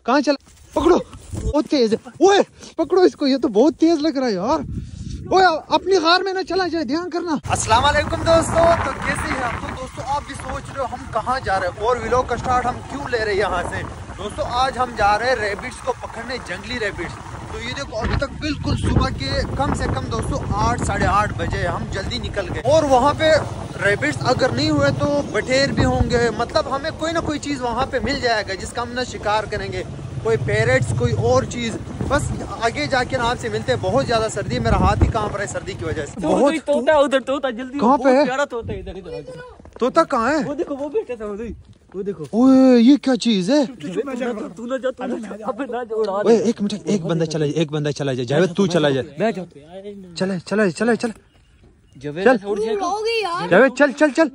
कहाँ चला? पकड़ो, बहुत तेज है। ओए पकड़ो इसको, ये तो बहुत तेज लग रहा है यार। ओए अपनी कार में ना चला जाए, ध्यान करना। अस्सलाम वालेकुम दोस्तों, तो कैसे हैं आप? तो दोस्तों आप भी सोच रहे हो हम कहाँ जा रहे हैं और व्लॉग का स्टार्ट हम क्यों ले रहे हैं यहाँ से। दोस्तों आज हम जा रहे हैं रैबिट्स को पकड़ने, जंगली रैबिट्स। तो ये देखो अभी तक बिल्कुल सुबह के कम से कम दोस्तों 8 साढ़े 8 बजे हम जल्दी निकल गए। और वहाँ पे रैबिट्स अगर नहीं हुए तो बटेर भी होंगे, मतलब हमें कोई ना कोई चीज़ वहाँ पे मिल जाएगा जिसका हम ना शिकार करेंगे, कोई पैरेट्स कोई और चीज़। बस आगे जाके आपसे मिलते हैं। बहुत ज्यादा सर्दी है, मेरा हाथ ही कांप रहा है सर्दी की वजह से। बहुत तोता उधर, तोता जल्दी कहाँ पे है? प्यारा तोता इधर इधर। तोता कहाँ है? वो देखो वो बैठा था उधर, वो देखो। ओए ये क्या चीज है? तू ना जा, अबे ना जा, उड़ा ओए एक मिनट, एक बंदा चला जाए। जावेद तू चला जाए। मैं जा। चल जावेद छोड़ दे। जावेद चल।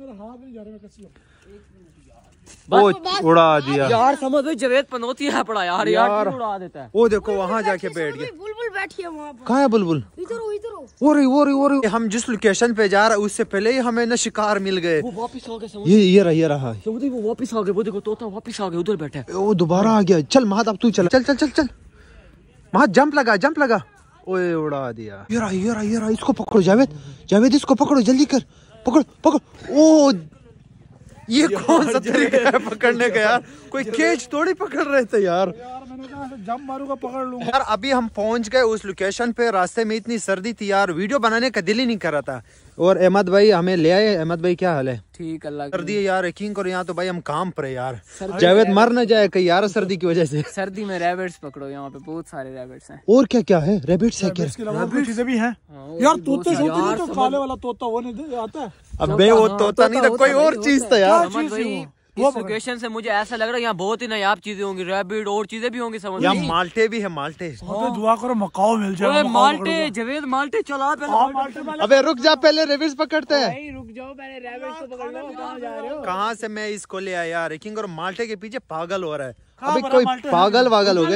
वो उड़ा दिया यार, समझ में जावेद पनौती है पड़ा यार क्यों उड़ा देता है। वो देखो वहाँ जाके बैठ गया। बुलबुल बैठी है वहाँ पर। कहाँ है बुलबुल? इधर हो। वो रही। हम जिस लोकेशन पे जा रहे हैं उससे पहले ही हमें ना शिकार मिल गए। वो वापस आ गया, ये रहा। समझ वो वापस आ गया। वो देखो तोता वापस आ गया, उधर बैठा है। वो दोबारा आ गया। चल महद अब तू चल। महद जंप लगा। ओए उड़ा दिया। ये रहा। इसको पकड़ो जावेद इसको पकड़ो, जल्दी कर। पकड़। ओ ये कौन सा तरीका है पकड़ने का यार? कोई केज थोड़ी पकड़ रहे थे यार। मैंने कहा जंप मारूंगा पकड़ लूंगा। यार अभी हम पहुंच गए उस लोकेशन पे। रास्ते में इतनी सर्दी थी यार, वीडियो बनाने का दिल ही नहीं कर रहा था। और अहमद भाई हमें ले आए। अहमद भाई क्या हाल है? ठीक अल्लाह। सर्दी है यार, यकीन करो यहाँ तो भाई हम काम पर है यार। जावेद मर न जाए कहीं यार सर्दी की वजह से। सर्दी में रैबिट्स पकड़ो, यहाँ पे बहुत सारे रैबिट्स हैं। और क्या है? रैबिट्स है क्या? इसके अलावा कोई चीजें भी हैं यार। तोते से तो काले वाला तोता वो नहीं आता है। अबे वो तोता नहीं था, कोई और चीज था यार। समझ भाई, इस लोकेशन से मुझे ऐसा लग रहा है यहाँ बहुत ही नायाब चीजें होंगी, रैबिट और चीजें भी होंगी। समझ यहाँ माल्टे भी है, माल्टे। दुआ करो मकाओ मिल जाए। माल्टे जावेद, माल्टे चला पहले। अबे रुक जा, पहले रैबिट्स पकड़ते हैं। रुक जाओ, पहले रैबिट्स को पकड़ लो। कहाँ जा रहे हो? कहाँ से मैं इसको ले आया यार? यकीन करो माल्टे के पीछे पागल हो रहा है। अबे कोई पागल वागल हो गए।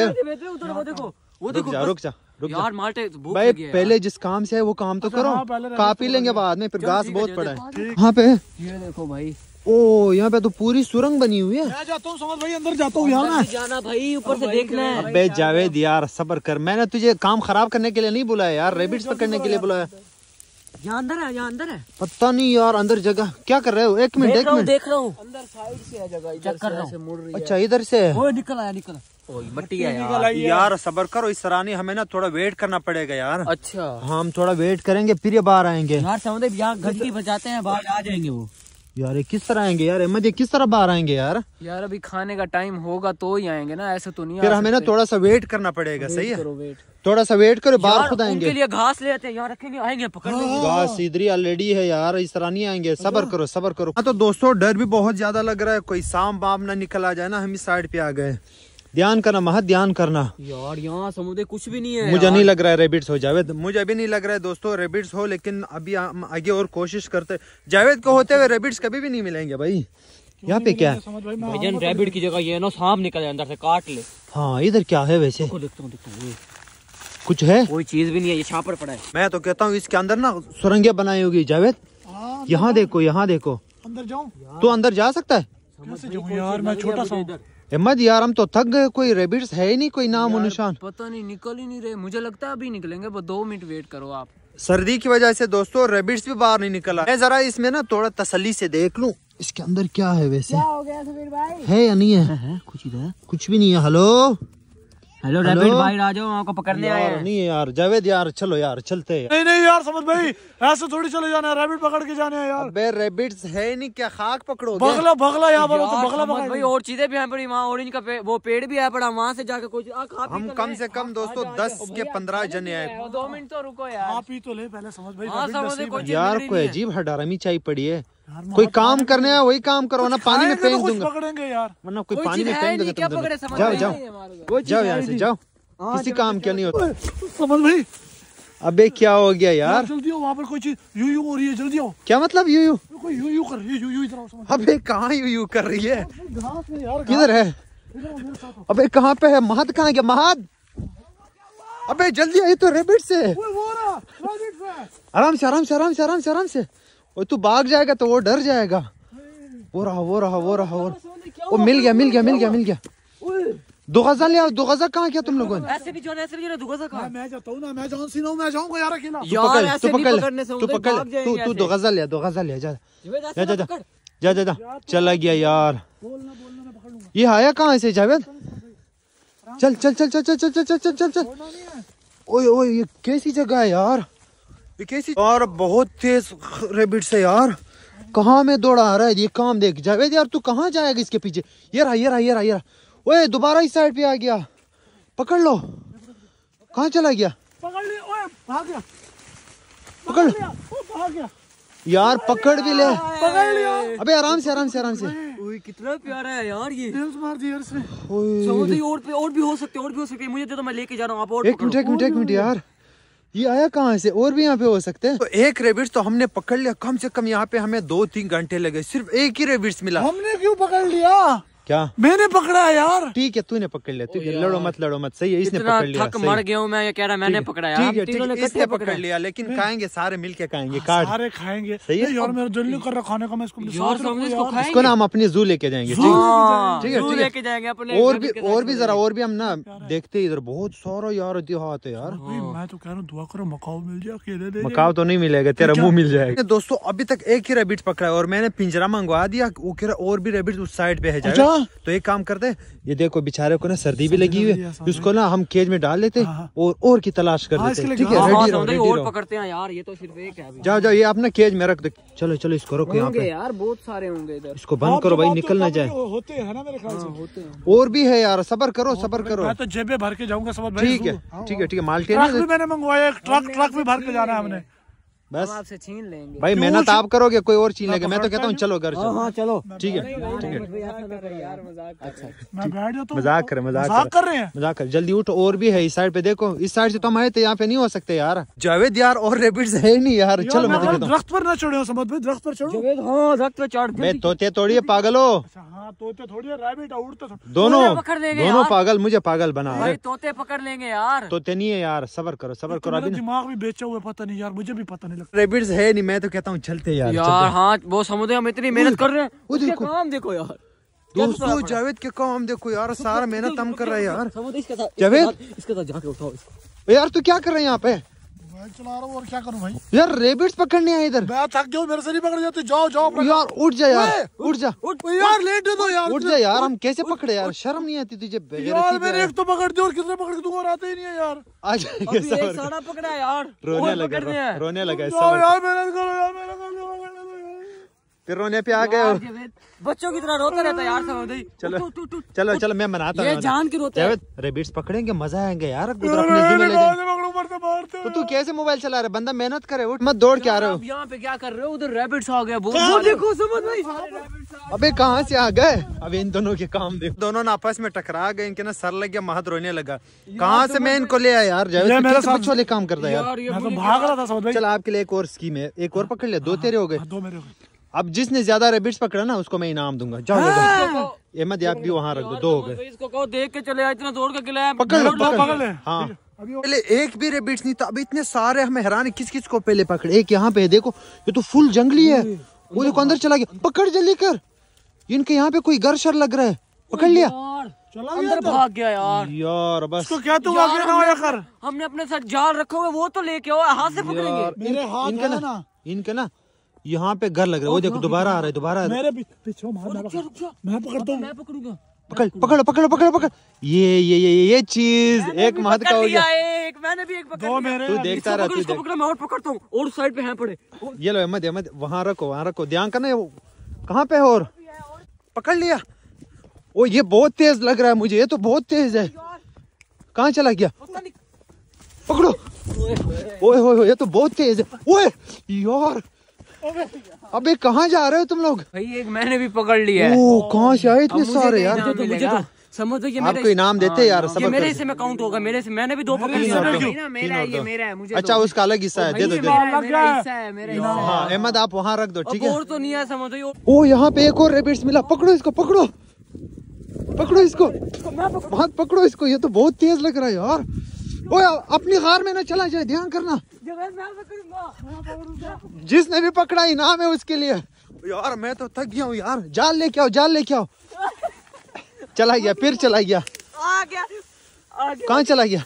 वो देखो रुक जा यार, माल्टे भाई पहले जिस काम से है वो काम तो करो। कापी लेंगे बाद में, फिर घास बहुत पड़ा है। कहाँ पे? ये देखो भाई। ओ यहाँ पे तो पूरी सुरंग बनी हुई है। मैं जाता हूँ समझ भाई, अंदर जाता हूँ यार। जाना भाई, ऊपर से देखना है। अबे जावेद यार सब्र कर, मैंने तुझे काम खराब करने के लिए नहीं बुलाया यार, रैबिट्स पकड़ने के लिए बुलाया। यहाँ अंदर है। पता नहीं यार अंदर जगह क्या कर रहे हो? एक मिनट देख रहा हूँ। अंदर साइड से है जगह, चेक कर रहा हूँ। अच्छा इधर से है। वो निकल आया। मट्टी है यार सब्र करो, इस तरह नहीं, हमें ना थोड़ा वेट करना पड़ेगा यार। अच्छा हम थोड़ा वेट करेंगे फिर ये बाहर आएंगे यार। समझे यहाँ घंटी बजाते हैं, बाहर आ जाएंगे वो। यार ये किस तरह आएंगे यार? अहमद ये किस तरह बाहर आएंगे यार? यार अभी खाने का टाइम होगा तो ही आएंगे ना, ऐसे तो नहीं। फिर हमें ना थोड़ा सा वेट करना पड़ेगा। सही है, वेट थोड़ा सा वेट करो, बाहर खुद आएंगे। उनके लिए घास ले आते हैं यार, रखेंगे आएंगे पकड़ने। घास इधर ऑलरेडी है यार, इस तरह नहीं आएंगे। सब्र करो। हाँ तो दोस्तों डर भी बहुत ज्यादा लग रहा है, कोई सांप बाप ना निकल आ जाए ना। हम इस साइड पे आ गए। ध्यान करना महत, ध्यान करना यार। यहाँ समुद्र कुछ भी नहीं है। मुझे नहीं लग रहा है रैबिट्स हो जावेद, मुझे अभी नहीं लग रहा है दोस्तों रैबिट्स हो, लेकिन अभी हम आगे और कोशिश करते। जावेद को होते हुए रैबिट्स कभी भी नहीं मिलेंगे भाई। यहाँ पे क्या है? भाईजान रैबिट की जगह ये ना सांप निकल जाए अंदर से, काट ले। हाँ इधर क्या है वैसे? देखता हूँ कुछ है? कोई चीज भी नहीं है, ये छापर पड़ा है। मैं तो कहता हूँ इसके अंदर ना सुरंगें बनाई होगी जावेद। यहाँ देखो। अंदर जाऊँ? तू अंदर जा सकता है? कैसे जाऊँ यार, मैं छोटा सा हूँ। अहमद यार हम तो थक गए, कोई रैबिट्स है ही नहीं, कोई नाम और निशान। पता नहीं, निकल ही नहीं रहे। मुझे लगता है अभी निकलेंगे, बस 2 मिनट वेट करो आप। सर्दी की वजह से दोस्तों रैबिट्स भी बाहर नहीं निकला। मैं जरा इसमें ना थोड़ा तसल्ली से देख लूं इसके अंदर क्या है वैसे। क्या हो गया समीर भाई? है या नहीं है? कुछ भी नहीं है। हेलो रैबिट भाई आ जाओ, आपको पकड़ने आए हैं। नहीं है यार जावेद यार, चलो यार चलते हैं। नहीं यार समझ भाई, ऐसे थोड़ी चले जाना है, रैबिट पकड़ के जाने हैं यार। अबे रैबिट्स है नहीं क्या? खाक पकड़ोगे? बगला यहाँ पर बगला भाई, और चीजें भी हैं पड़ी वहाँ। ऑरेंज का वो पेड़ भी है पड़ा, वहाँ से जाकर कुछ हम कम से कम दोस्तों 10 के 15 जने आए। 2 मिनट तो रुको यार। आप ही तो ले पहले समझ भाई। यार कोई अजीब हडारमी चाय पड़ी है। कोई काम करने है वही काम करो ना, पानी में फेंक दूंगा। पकड़ेंगे यार, वरना कोई पानी में फेंक दूंगा। जाओ यहाँ से जाओ, किसी काम क्या नहीं होता। समझ भाई। अबे क्या हो गया यार? जल्दी आओ, वहाँ पर कोई चीज यू हो रही है, जल्दी आओ। क्या मतलब यू कोई यू कर रही है, यू इधर आओ। अबे कहाँ यू कर रही है? घास में यार। किधर है? अबे कहाँ पे है? महद कहाँ गया? महद अबे जल्दी आई तो रैबिट से। आराम से। और तू भाग जाएगा तो वो डर जाएगा। वो रहा। वो मिल गया। 2 गज़ा ले आओ। 2 गज़ा कहाँ किया तुम लोगों ने? ऐसे नहीं जाना, ऐसे नहीं जाना, 2 गज़ा कहाँ? मैं जाता हूँ ना, मैं जॉन सीना हूँ, मैं जाऊंगा यार अकेला। यार ऐसे नहीं पकड़ने से तू पकड़, तू 2 गज़ा ले, 2 गज़ा ले, जा जा जा जा जा जा। चला गया यार, ये आया कहाँ से जावेद? चल चल चल चल चल चल चल चल चल चल। ओए ओए ये कैसी जगह है यार, ये कैसी, और बहुत तेज रेबिट्स है यार। कहाँ में दौड़ा आ रहा है ये, काम देख जावेद यार, तू कहाँ जाएगा इसके पीछे? ये रहा ये रहा ये रहा ये रहा। ओए दोबारा इस साइड पे आ गया, पकड़ लो। कहाँ चला गया? पकड़ लिया, ओए भाग गया, पकड़ भाग गया यार, पकड़ भी ले। पकड़ लिया। अबे आराम से आराम से आराम से। ओए कितना प्यारा है यार ये। टेल्स मार दिया इसने। समुद्री और भी हो सकते, और भी हो सकते। मुझे तो मैं लेके जा रहा हूँ, आप और एक मिनट यार, ये आया कहाँ से? और भी यहाँ पे हो सकते हैं। तो एक रेबिट्स तो हमने पकड़ लिया, कम से कम यहाँ पे हमें 2-3 घंटे लगे, सिर्फ एक ही रेबिट्स मिला। हमने क्यों पकड़ लिया? क्या मैंने पकड़ा है यार। ठीक है, तूने पकड़ लिया, तू लड़ो मत, सही है, इसने पकड़ लिया। थक मर गया हूँ मैं, ये कह रहा मैंने पकड़ा यार। ठीक है, इसने पकड़ लिया, लेकिन खाएंगे सारे मिलके खाएंगे, काट सारे खाएंगे। सही है यार मेरा दिल नहीं कर रहा खाने का, मैं इसको इसको ना हम अपनी जू लेके जाएंगे। ठीक है लेके जाएंगे अपने। और भी जरा और भी हम ना देखते, इधर बहुत सारा यार देहात है यार। मैं तो कह रहा हूँ दुआ करो मकाओ मिल जाए, अकेले दे। मकाओ तो नहीं मिलेगा, तेरा मुंह मिल जाएगा। दोस्तों अभी तक एक ही रेबिट पकड़ा है और मैंने पिंजरा मंगवा दिया, वो कह रहा और भी रेबिट उस साइड पे है जाएगा। तो एक काम करते, ये देखो बेचारे को ना सर्दी भी लगी हुई है, इसको ना हम केज में डाल लेते और की तलाश कर लेते। ठीक है, रेडी रहो, पकड़ते हैं यार, ये तो सिर्फ एक है। जाओ जाओ, ये अपना केज में रख दो। चलो चलो इसको रखो यहाँ पे यार, बहुत सारे होंगे इधर। इसको बंद करो भाई, निकल ना जाए। होते हैं ना मेरे ख्याल से, होते हैं। और भी है यार, सबर करो सबर करो। मैं तो जेबे भर के जाऊंगा सब। ठीक है ठीक है, माल्टे ट्रक भी मैंने मंगवाया, ट्रक भी भर के जाना है हमने। बस आपसे छीन लेंगे भाई, मेहनत आप करोगे, कोई और छीन लेगा। मैं तो कहता हूँ चलो घर चलो। हाँ चलो, ठीक है मैं बैठ जाता हूँ। मजाक कर रहे हैं, मजाक कर। जल्दी उठो, और भी है इस साइड पे, देखो इस साइड से तो हम आए थे, यहाँ पे नहीं हो सकते यार। जावेद यार और रेबिट्स है नहीं यार, चलो मैं कहता हूँ दरख्त पर ना चढ़ो, समझ में, दरख्त पर चढ़ो। हाँ दरख्त पे चढ़। मैं तोते तोड़िए पागल हो। हाँ तोते थोड़ी रैबिट उड़ते दोनों पागल, मुझे पागल बना रहे। तोते पकड़ लेंगे यार। तोते नहीं है यार, सबर करो सबर करो। अभी दिमाग भी बेचा हुआ, पता नहीं यार, मुझे भी पता नहीं लगता। रेबिट्स है नहीं, मैं तो कहता हूँ चलते यार। हाँ वो समुद्र, हम इतनी मेहनत कर रहे हैं, उसके काम देखो यार। दोस्तों जावेद के काम देखो यार, सारा मेहनत हम कर रहे हैं यार। जावेद इसके साथ जाके उठाओ इसको। यार तू क्या कर रहे हैं यहाँ पे? मैं चला रहा हूँ, और क्या करूँ भाई। यार रेबिट्स पकड़ने आए इधर। मैं थक गया, मेरे से नहीं पकड़ जाते। जाओ जाओ यार, उठ जा यार, उठ जा यार, लेट दो यार, उठ जा यार। हम कैसे पकड़े यार, शर्म नहीं आती तुझे? यार मैंने एक तो पकड़ दिया और कितने पकड़ के दूंगा, आते ही नहीं है यार। आ जाएंगे एक सारा पकड़ा है यार, रोने लगा यार, यार मेहनत करो यार, मेरा फिर रोने पे आ गए। बच्चों की तरह रोता रहता है यार समुद्री। चलो चलो चलो, मैं मनाता हूँ। ये जान के रोते हैं। रेबिट्स पकड़ेंगे, मजा आएंगे यार, उधर अपने जिम्मे ले जाएंगे। तो तू कैसे मोबाइल चला रहे? बंदा मेहनत करे, उठ मत दौड़ के आ रहे हो। यहाँ पे क्या कर रहे हो? उधर रैबिट्स आ गया, बहुत देखो समझ भाई। अबे कहाँ से आ गए? अब इन दोनों के काम देखो, दोनों ना आपस में टकरा गए, इनके ना सर लग गया, महत रोने लगा। कहाँ से मैं इनको ले आया यार? जावेद मेरे साथ वाले काम करता है यार, भाग रहा था समझ भाई। चल आपके लिए एक और स्कीम है, एक और पकड़ ले, 2 तेरे हो गए। 2 मेरे हो गए। अब जिसने ज्यादा रेबिट्स पकड़ा ना उसको मैं इनाम दूंगा। जाओ अहमद, आप भी वहाँ रख दो, 2 हो गए। इसको कहो देख के चले, इतना दौड़ के गिलाया। पकड़ लो पकड़ ले। हाँ पहले एक भी रेबिट्स नहीं था, अब इतने सारे हमें हैरान। किस किस को पहले पकड़े? एक यहाँ पे है देखो, ये तो फुल जंगली है। वो देखो अंदर चला गया, पकड़ जल्दी कर। इनके यहाँ पे कोई घर शर लग रहा है, पकड़ लिया। अंदर भाग गया यार बस। इसको क्या तू आगे ना आया कर। हमने अपने साथ जाल रखा हुआ, वो तो लेके आओ, हाथ से पकड़ेंगे। मेरे हाथ है इनके ना यहाँ पे घर लग रहा है। वो देखो दोबारा आ रहा है, दोबारा मेरे पीछे मैं पकड़ता हूँ, मैं पकड़ूंगा। पकड़ो पकड़ो पकड़ो पकड़। ये चीज एक महत का हो गया। एक मैंने भी एक पकड़ लिया। तू देखता रहा, तू पकड़ा, मैं और पकड़ता हूँ, और साइड पे हैं पड़े। ये लो अहमद, वहाँ रखो, ध्यान करना। कहाँ पे और पकड़ लिया। ओ ये बहुत तेज लग रहा है मुझे, ये तो बहुत तेज है। कहाँ चला गया? पकड़ो। ओए ये तो बहुत तेज है। ओए यार, अबे कहाँ जा रहे हो तुम लोग? भाई एक मैंने भी पकड़ लिया है। ओ कहाँ से आए इतने सारे यार? मुझे तो समझ लो, ये आपको इनाम देते यार। सब मेरे हिस्से में काउंट होगा, मेरे से मैंने भी 2 पकड़ लिया। मेरा है, मुझे। अच्छा उसका अलग हिस्सा है, दे दो। हाँ अहमद आप वहाँ रख दो, ठीक है। और तो नहीं है समझ लो। ओ यहाँ पे एक और रेबिट्स मिला, पकड़ो इसको, पकड़ो इसको, बहुत पकड़ो इसको। ये तो बहुत तेज लग रहा है यार। ओ अपनी कार में ना चला जाए, ध्यान करना। जिसने भी पकड़ा इनाम है उसके लिए। यार मैं तो थक गया हूँ यार, जाल लेके आओ। चला गया, फिर चला गया। आ गया कहाँ चला गया?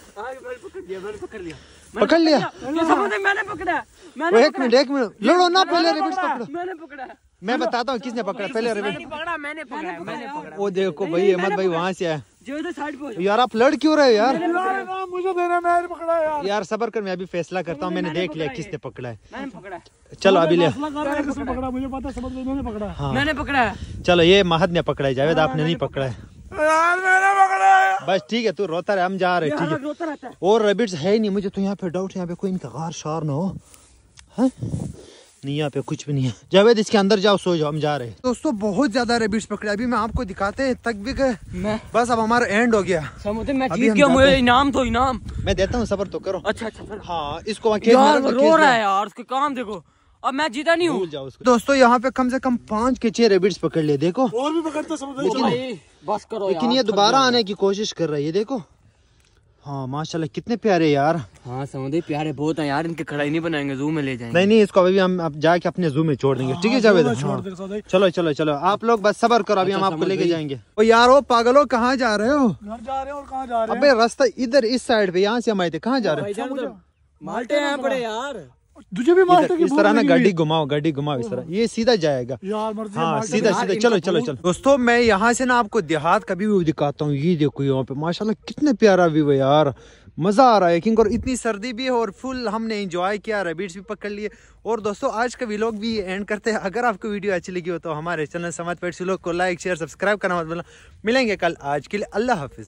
पकड़ लिया। मैंने पकड़ा। एक मिनट लड़ो ना, पहले रेबिट्स पकड़ो। मैंने पकड़ा। मैं बताता हूँ किसने पकड़ा पहले रेबिट। मैंने पकड़ा। वो देखो भाई अहमद भाई वहाँ से आए। जो साइड पे यार आप लड़ क्यों रहे हो यार? मुझे देना, मैंने पकड़ा यार। यार सबर कर, मैं अभी फैसला करता हूँ। मैंने देख लिया किसने पकड़ा है। मैंने पकड़ा। चलो अभी ले। किसने पकड़ा मुझे पता, समझ लो मैंने पकड़ा। हाँ मैंने पकड़ा। चलो ये महद ने पकड़ा है, जावेद आपने नहीं पकड़ा है। यार मैंने पकड़ा है। बस ठीक है, तू रोता रहे, हम जा रहे हैं। ठीक है, रोता रहता है। और रेबिट्स है ही नहीं। मुझे तो यहाँ पे डाउट है, यहाँ पे कोई इनका गार शार ना हो। हाँ? नहीं यहाँ पे कुछ भी नहीं है। जावेद इसके अंदर जाओ, सो जाओ, हम जा रहे हैं। दोस्तों बहुत ज्यादा रेबिट्स पकड़े, अभी मैं आपको दिखाते हैं तक भी गए। बस अब हमारा एंड हो गया। समुद्र में जीत गया, मुझे इनाम तो इनाम मैं देता हूँ, सबर तो करो। अच्छा। हाँ इसको यार रो रहा है यार, उसके काम देखो। अब मैं जीता नहीं हूँ। दोस्तों यहाँ पे कम से कम 5 के 6 रेबिट्स पकड़ लिए, देखो। और भी पकड़ते समझ। बस करो। लेकिन ये दोबारा आने की कोशिश कर रही है, देखो। हाँ माशाल्लाह कितने प्यारे यार। हाँ समुद्र प्यारे बहुत हैं यार, इनके कढ़ाई नहीं बनाएंगे, जू में ले जाएंगे। नहीं इसको अभी हम अब जाके अपने जू में छोड़ देंगे। ठीक है जावेद? चलो आप लोग बस सबर करो, अभी हम आपको लेके जाएंगे। ओ यार ओ पागलो, कहाँ जा रहे हो? घर जा रहे हैं। और कहाँ जा रहे हैं? अबे रास्ता इधर इस साइड पे, यहाँ से हम आए थे। कहाँ जा रहे हो? माल्टे हैं बड़े यार। तुझे भी मारते इस तरह ना गाड़ी घुमाओ इस तरह, ये सीधा जाएगा। यार मर्जी। हाँ सीधा चलो। दोस्तों मैं यहाँ से ना आपको देहात का व्यू दिखाता हूँ। ये देखो यहाँ पे माशाल्लाह कितने प्यारा व्यू है यार, मजा आ रहा है किंग। और इतनी सर्दी भी है और फुल हमने एंजॉय किया, रेबिट्स भी पकड़ लिए। और दोस्तों आज का व्लॉग भी एंड करते हैं। अगर आपको वीडियो अच्छी लगी हो तो हमारे चैनल समाज पेट्स व्लॉग को लाइक शेयर सब्सक्राइब करना मत भूलना। मिलेंगे कल, आज के लिए अल्लाह हाफिज।